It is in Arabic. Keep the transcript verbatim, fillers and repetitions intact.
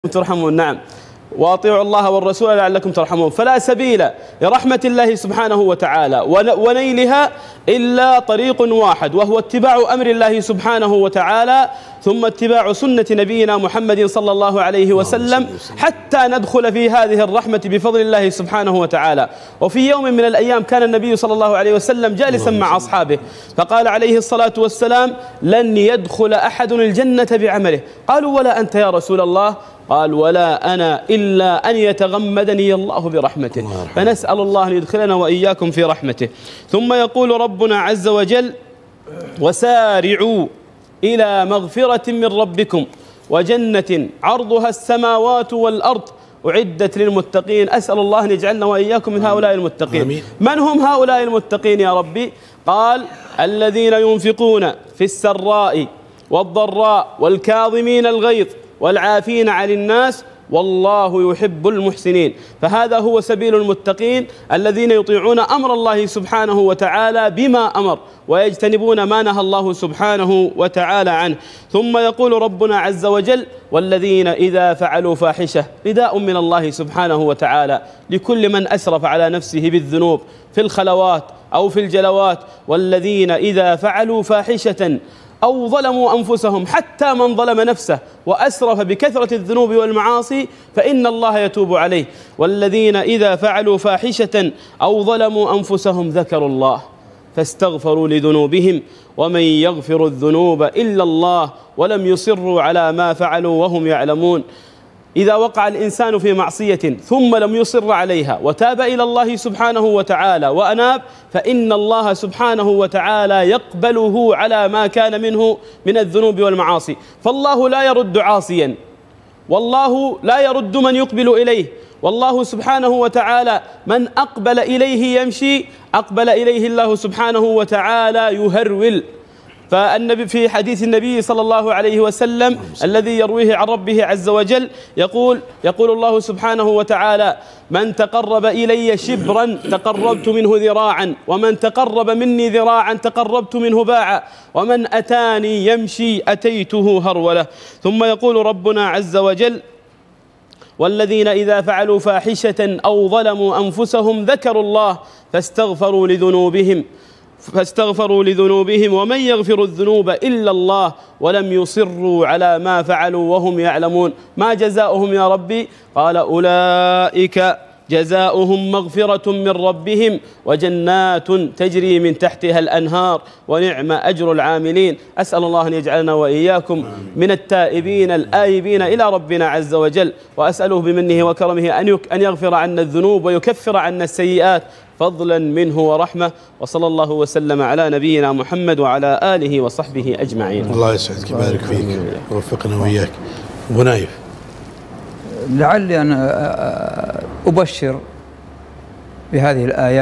ترحمون. نعم، واطيعوا الله والرسول لعلكم ترحمون. فلا سبيل لرحمة الله سبحانه وتعالى ونيلها إلا طريق واحد، وهو اتباع أمر الله سبحانه وتعالى ثم اتباع سنة نبينا محمد صلى الله عليه وسلم حتى ندخل في هذه الرحمة بفضل الله سبحانه وتعالى. وفي يوم من الأيام كان النبي صلى الله عليه وسلم جالسا مع أصحابه فقال عليه الصلاة والسلام: لن يدخل أحد الجنة بعمله. قالوا: ولا أنت يا رسول الله؟ قال: ولا أنا إلا أن يتغمدني الله برحمته. فنسأل الله أن يدخلنا وإياكم في رحمته. ثم يقول ربنا عز وجل: وسارعوا إلى مغفرة من ربكم وجنة عرضها السماوات والأرض أعدت للمتقين. أسأل الله أن يجعلنا وإياكم من هؤلاء المتقين. آمين. من هم هؤلاء المتقين يا ربي؟ قال: الذين ينفقون في السراء والضراء والكاظمين الغيظ والعافين عن الناس والله يحب المحسنين. فهذا هو سبيل المتقين الذين يطيعون أمر الله سبحانه وتعالى بما أمر ويجتنبون ما نهى الله سبحانه وتعالى عنه. ثم يقول ربنا عز وجل: والذين إذا فعلوا فاحشة. نداء من الله سبحانه وتعالى لكل من أسرف على نفسه بالذنوب في الخلوات أو في الجلوات. والذين إذا فعلوا فاحشة أو ظلموا أنفسهم، حتى من ظلم نفسه وأسرف بكثرة الذنوب والمعاصي فإن الله يتوب عليه. والذين إذا فعلوا فاحشة أو ظلموا أنفسهم ذكروا الله فاستغفروا لذنوبهم ومن يغفر الذنوب إلا الله ولم يصروا على ما فعلوا وهم يعلمون. إذا وقع الإنسان في معصية ثم لم يصر عليها وتاب إلى الله سبحانه وتعالى وأناب فإن الله سبحانه وتعالى يقبله على ما كان منه من الذنوب والمعاصي. فالله لا يرد عاصيا، والله لا يرد من يقبل إليه. والله سبحانه وتعالى من أقبل إليه يمشي أقبل إليه الله سبحانه وتعالى يهرول. فالنبي في حديث النبي صلى الله عليه وسلم الذي يرويه عن ربه عز وجل يقول يقول الله سبحانه وتعالى: من تقرب إلي شبرا تقربت منه ذراعا، ومن تقرب مني ذراعا تقربت منه باعا، ومن أتاني يمشي أتيته هرولة. ثم يقول ربنا عز وجل: والذين إذا فعلوا فاحشة أو ظلموا أنفسهم ذكروا الله فاستغفروا لذنوبهم فاستغفروا لذنوبهم ومن يغفر الذنوب إلا الله ولم يصروا على ما فعلوا وهم يعلمون. ما جزاؤهم يا ربي؟ قال: أولئك جزاؤهم مغفرة من ربهم وجنات تجري من تحتها الأنهار ونعم أجر العاملين. أسأل الله أن يجعلنا وإياكم من التائبين الآيبين إلى ربنا عز وجل، وأسأله بمنه وكرمه أن يغفر عنا الذنوب ويكفر عنا السيئات فضلا منه ورحمة. وصلى الله وسلم على نبينا محمد وعلى آله وصحبه أجمعين. الله يسعدك ويبارك فيك ووفقنا وإياك. أبو نايف، لعلي أن أبشر بهذه الآيات.